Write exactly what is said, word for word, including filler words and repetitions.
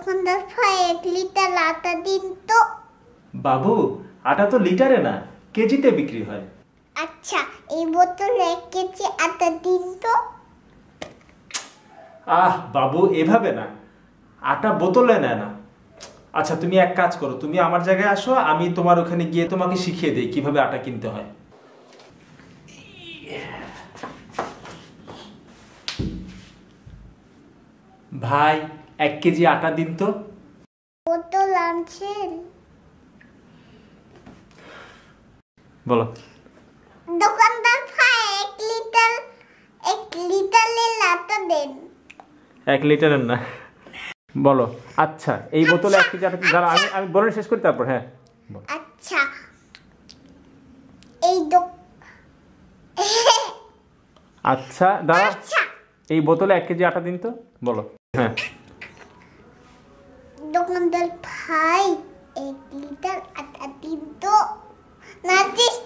দোকানদার ভাই এক লিটার আটা দিন তো। বাবু আটা তো লিটারে না কেজিতে বিক্রি হয়। আচ্ছা এই বোতলে এক কেজি আটা দিন তো। আহ বাবু এভাবে না, আটা বোতলে নেয় না। আচ্ছা তুমি এক কাজ করো, তুমি আমার জায়গায় আসো, আমি তোমার ওখানে গিয়ে তোমাকে শিখিয়ে দিই কিভাবে আটা কিনতে হয়। ভাই এক কেজি আটা দিন তো। বোতল আনছেন? বলো। দোকানদার ভাই এক লিটার এক লিটারের আটা দেন। এক লিটারের না, বলো। আচ্ছা এই বোতলে এক কেজি আটা দাঁড়া, আমি আমি বলে শেষ করি তারপর। হ্যাঁ আচ্ছা এই দো আচ্ছা দাঁড়া, এই বোতলে এক কেজি আটা দিন তো, বলো। হ্যাঁ দোকানদার ভাই এক লিটার আটা দিন তো। নাচিস